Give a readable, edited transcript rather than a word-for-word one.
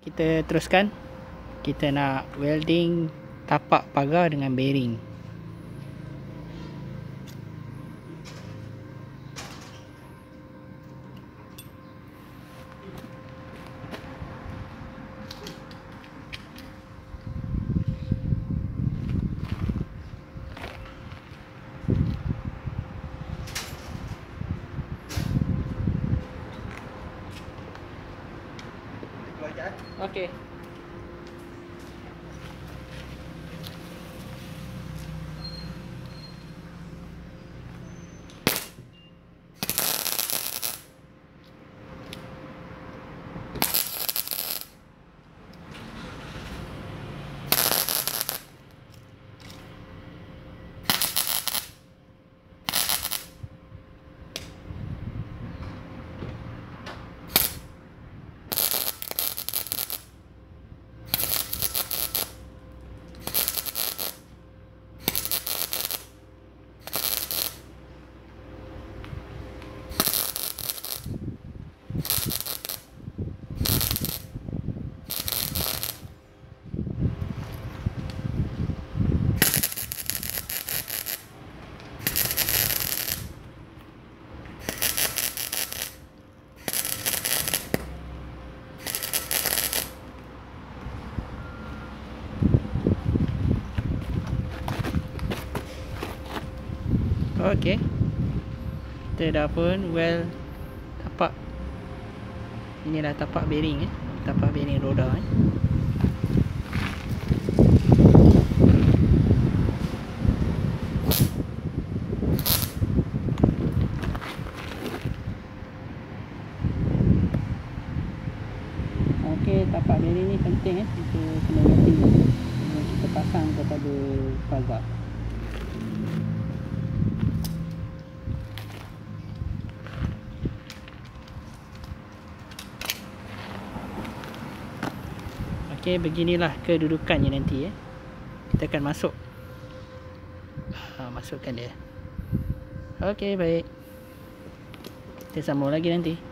Kita teruskan. Kita nak welding tapak pagar dengan bearing. Okey. Okey. Kita dah pun weld tapak. Inilah tapak bearing tapak bearing roda Okey, tapak bearing ni penting kita kena welding sebelum kita pasang kepada pagar. Okey, beginilah kedudukannya nanti Kita akan masukkan dia. Okey, baik. Kita sambung lagi nanti.